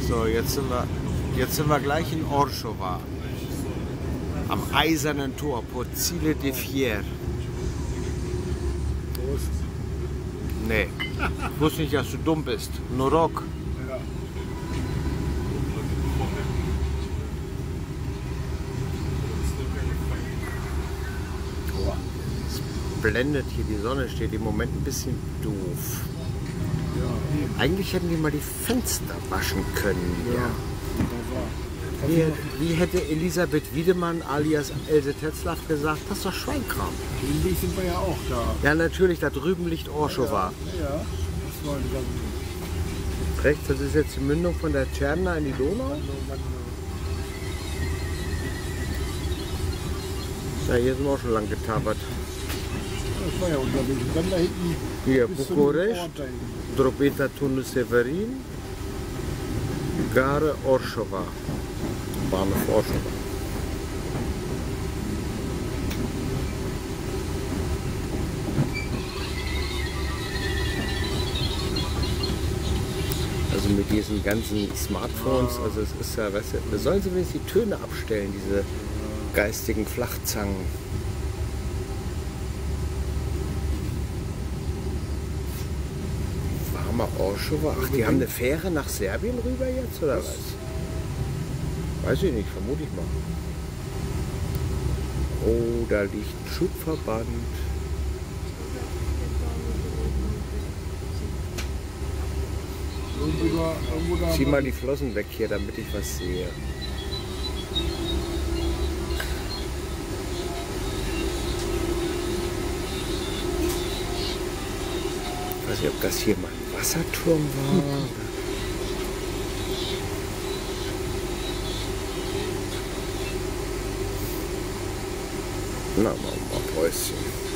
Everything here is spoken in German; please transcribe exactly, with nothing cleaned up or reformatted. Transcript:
So, jetzt sind wir, jetzt sind wir gleich in Oršova. Am Eisernen Tor, Pozzile de Fier. Prost. Nee, ich wusste nicht, dass du dumm bist. Norok. Ja. Blendet hier, die Sonne steht im Moment ein bisschen doof. Ja, Eigentlich hätten die mal die Fenster waschen können. ja. Ja. Wunderbar. Wie, wie hätte Elisabeth Wiedemann alias Else Tetzlaff gesagt, das ist doch Schweinkram. Ähnlich sind wir ja auch da. Ja, natürlich, da drüben liegt Oršova. Ja, das wollen wir dann. Rechts, das ist jetzt die Mündung von der Tschernna in die Donau. Ja, hier sind wir auch schon lang getabert. Das war ja unterwegs. Dann da hinten. Hier, bis zum Bukarest, Ort da hinten. Drobeta Tunu Severin, Gare Oršova. Bahnhof Oršova. Also mit diesen ganzen Smartphones, also es ist ja, weißt du, da sollen sie wenigstens die Töne abstellen, diese geistigen Flachzangen. Warmer Oršova, ach, die haben eine Fähre nach Serbien rüber jetzt, oder was? Weiß ich nicht, vermute ich mal. Oh, da liegt ein Schubverband. Irgendwo da, irgendwo da Zieh mal die Flossen weg hier, damit ich was sehe. Ich weiß nicht, ob das hier mal ein Wasserturm war. Na, mal, mal Päuschen.